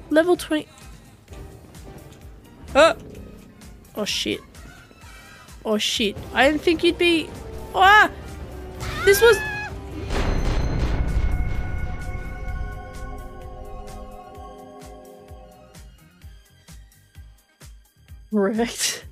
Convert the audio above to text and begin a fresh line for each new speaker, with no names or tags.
Level 20. Oh! Oh shit. Oh shit. I didn't think you'd be... Ah! This was... Wrecked.